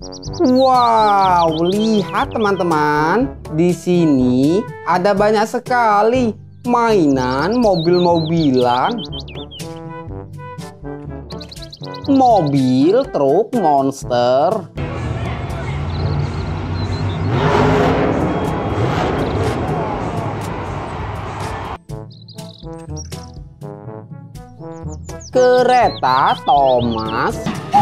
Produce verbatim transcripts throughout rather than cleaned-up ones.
Wow, lihat teman-teman, di sini ada banyak sekali mainan mobil-mobilan. Mobil truk monster. Kereta Thomas.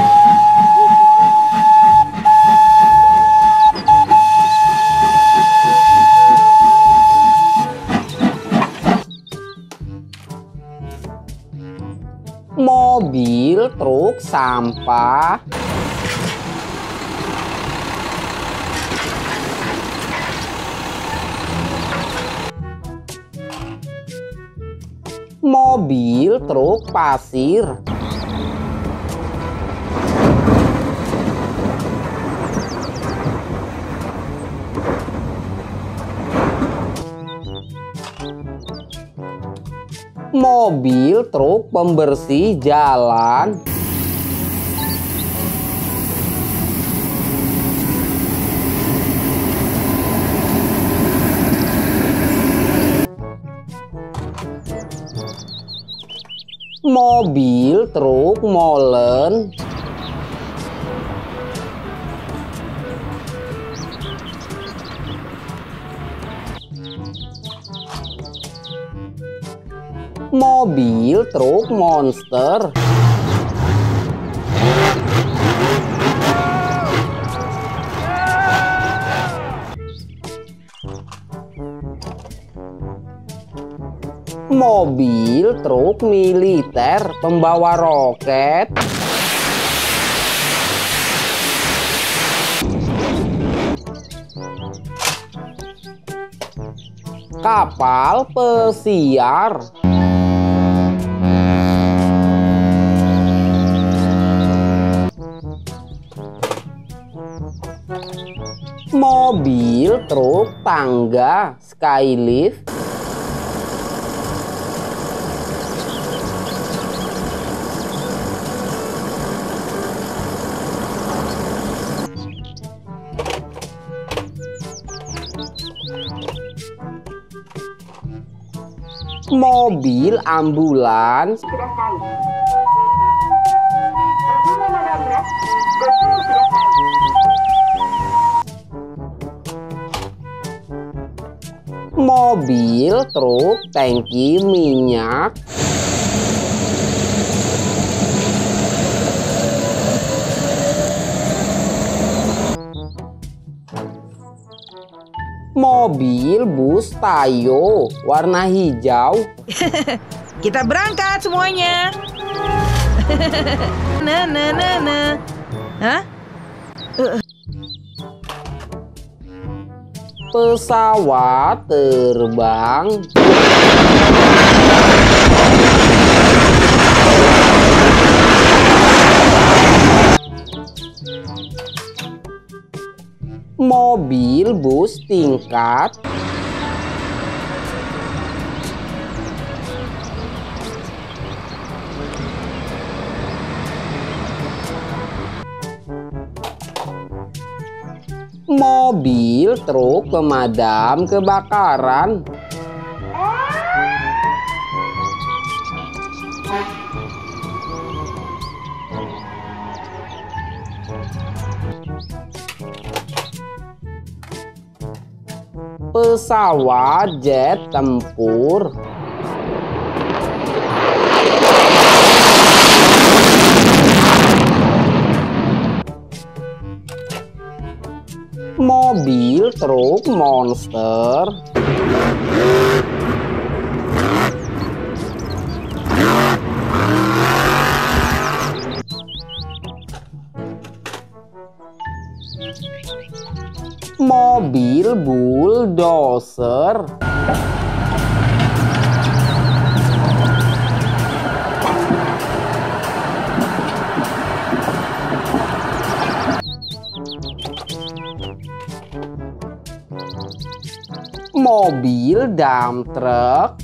Mobil truk sampah. Mobil truk pasir. Mobil truk pembersih jalan. Mobil truk molen. Mobil truk monster. Mobil truk militer pembawa roket. Kapal pesiar. Mobil truk tangga skylift. Mobil ambulans. Mobil truk tangki minyak. Mobil bus Tayo warna hijau. Kita berangkat semuanya. Nah, nah, nah, nah. Hah? Uh. Pesawat terbang. Mobil bus tingkat. Mobil truk pemadam kebakaran. Pesawat jet tempur. Mobil truk monster. Mobil bulldozer. Mobil dump truck.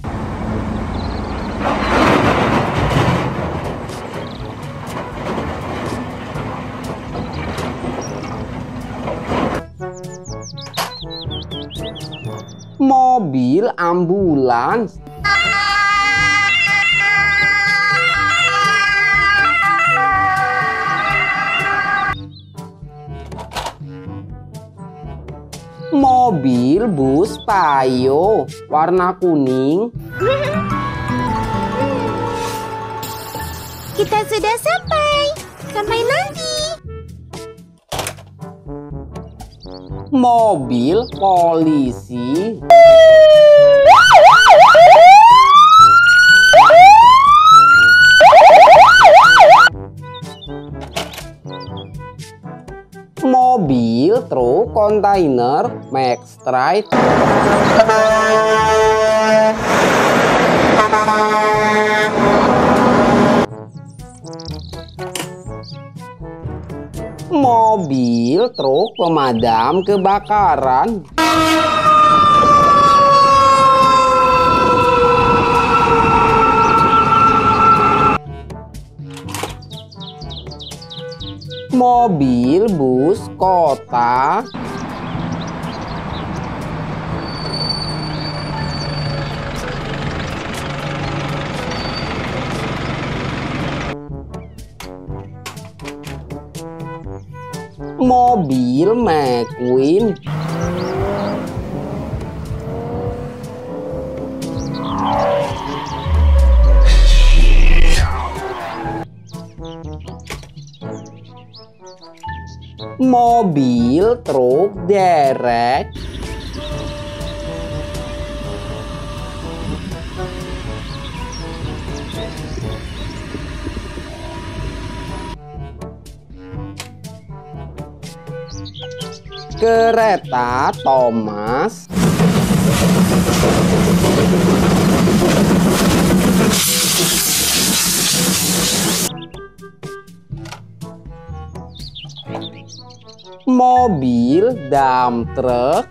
mobil ambulans, mobil bus Payo warna kuning, Kita sudah sampai. Sampai nanti. mobil polisi, mobil truk kontainer Max Stride, mobil truk pemadam kebakaran, mobil bus kota, mobil McQueen, mobil truk derek, kereta Thomas, mobil dump truck,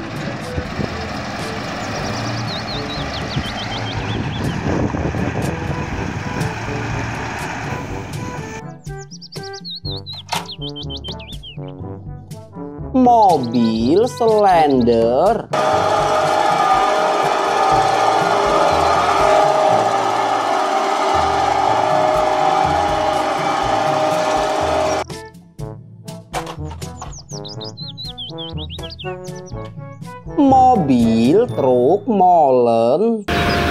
mobil Slender, mobil truk molen,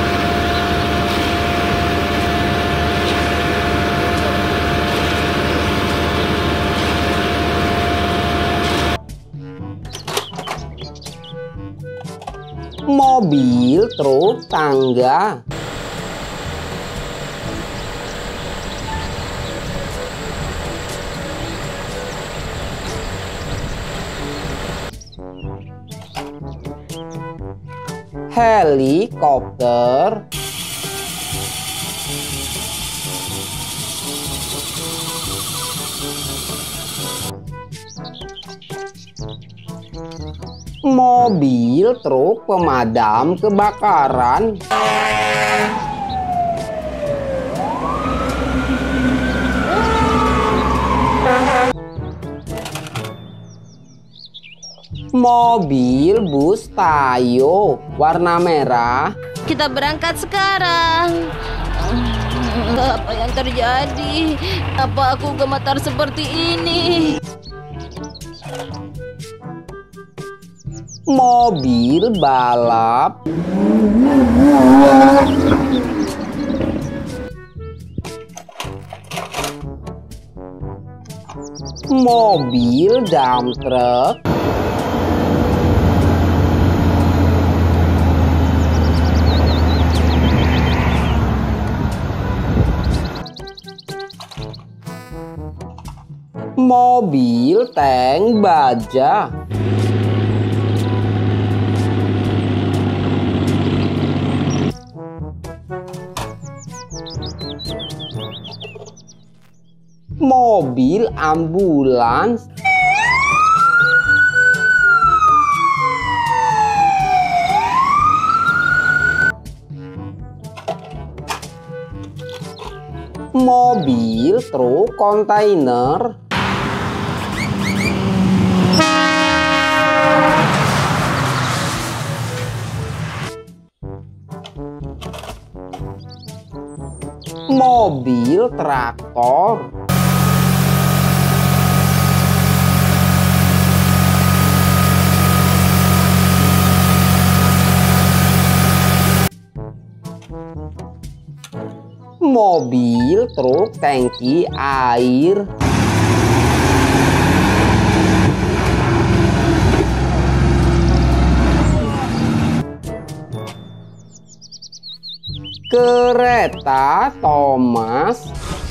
mobil truk tangga, helikopter, mobil truk pemadam kebakaran, mobil bus Payo warna merah, Kita berangkat sekarang. Apa yang terjadi? Apa aku gemetar seperti ini? mobil balap, mobil dump truck, mobil tank baja, mobil ambulans, mobil truk kontainer, mobil traktor, mobil truk tangki air, kereta Thomas,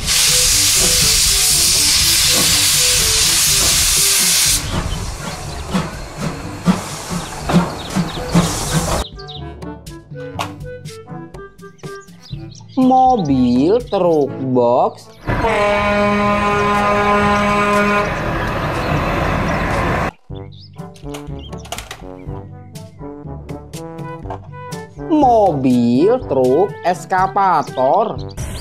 mobil truk box, mobil truk eskavator,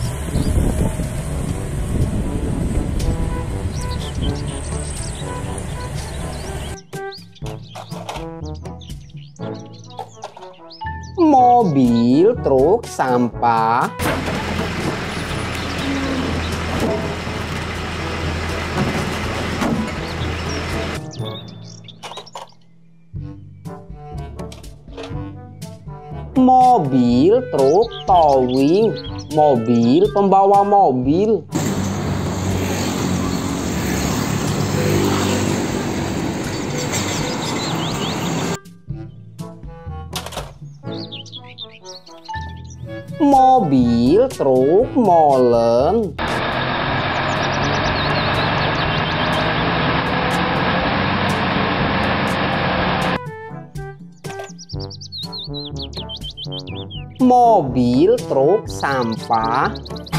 mobil truk sampah, mobil truk towing, mobil pembawa mobil, mobil truk molen, mobil truk sampah,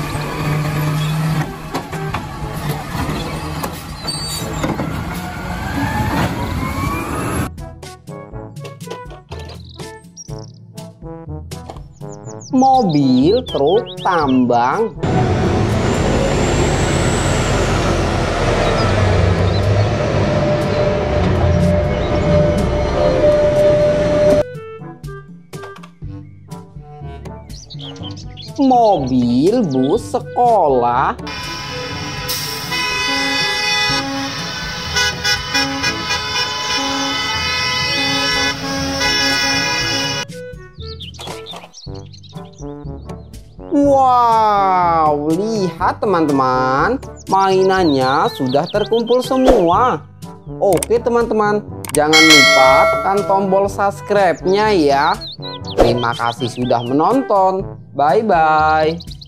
mobil truk tambang, mobil bus sekolah, wow, lihat teman-teman, mainannya sudah terkumpul semua. Oke teman-teman, jangan lupa tekan tombol subscribe-nya ya. Terima kasih sudah menonton. Bye-bye.